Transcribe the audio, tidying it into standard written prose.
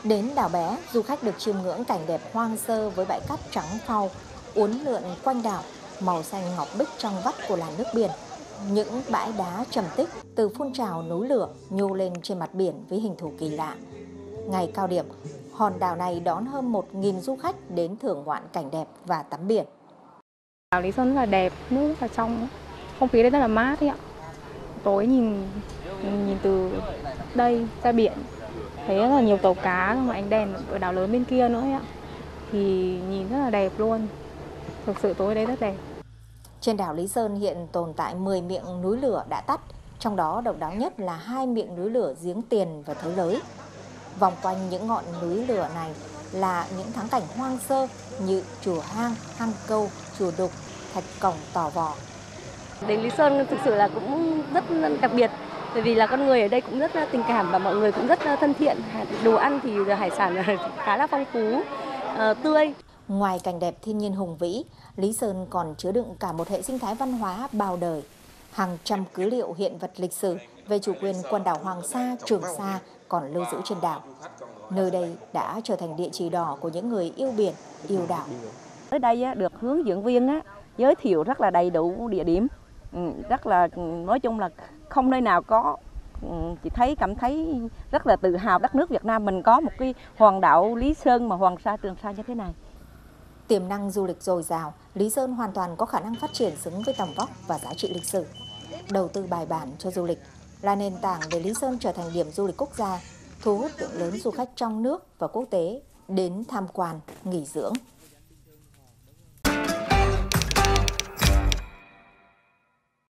Đến đảo bé, du khách được chiêm ngưỡng cảnh đẹp hoang sơ với bãi cát trắng phau, uốn lượn quanh đảo, màu xanh ngọc bích trong vắt của làn nước biển. Những bãi đá trầm tích từ phun trào núi lửa nhô lên trên mặt biển với hình thù kỳ lạ. Ngày cao điểm, hòn đảo này đón hơn 1.000 du khách đến thưởng ngoạn cảnh đẹp và tắm biển. Đảo Lý Sơn rất là đẹp, nước rất là trong, không khí đây rất là mát ấy ạ. Tối nhìn từ đây ra biển, thấy rất là nhiều tàu cá và ánh đèn ở đảo lớn bên kia nữa ấy ạ. Thì nhìn rất là đẹp luôn, thực sự tối đấy rất đẹp. Trên đảo Lý Sơn hiện tồn tại 10 miệng núi lửa đã tắt, trong đó độc đáo nhất là 2 miệng núi lửa Giếng Tiền và Thới Lới. Vòng quanh những ngọn núi lửa này là những thắng cảnh hoang sơ như chùa Hang, Hang Câu, chùa Đục, Thạch Cổng, Tò Vò. Đến Lý Sơn thực sự là cũng rất đặc biệt, bởi vì là con người ở đây cũng rất tình cảm và mọi người cũng rất thân thiện. Đồ ăn thì hải sản khá là phong phú, tươi. Ngoài cảnh đẹp thiên nhiên hùng vĩ, Lý Sơn còn chứa đựng cả một hệ sinh thái văn hóa bao đời. Hàng trăm cứ liệu hiện vật lịch sử về chủ quyền quần đảo Hoàng Sa, Trường Sa còn lưu giữ trên đảo. Nơi đây đã trở thành địa chỉ đỏ của những người yêu biển, yêu đảo. Ở đây được hướng dẫn viên giới thiệu rất là đầy đủ địa điểm, rất là nói chung là không nơi nào có. Chị cảm thấy rất là tự hào đất nước Việt Nam mình có một cái hòn đảo Lý Sơn mà Hoàng Sa, Trường Sa như thế này. Tiềm năng du lịch dồi dào, Lý Sơn hoàn toàn có khả năng phát triển xứng với tầm vóc và giá trị lịch sử. Đầu tư bài bản cho du lịch là nền tảng để Lý Sơn trở thành điểm du lịch quốc gia, thu hút lượng lớn du khách trong nước và quốc tế đến tham quan, nghỉ dưỡng.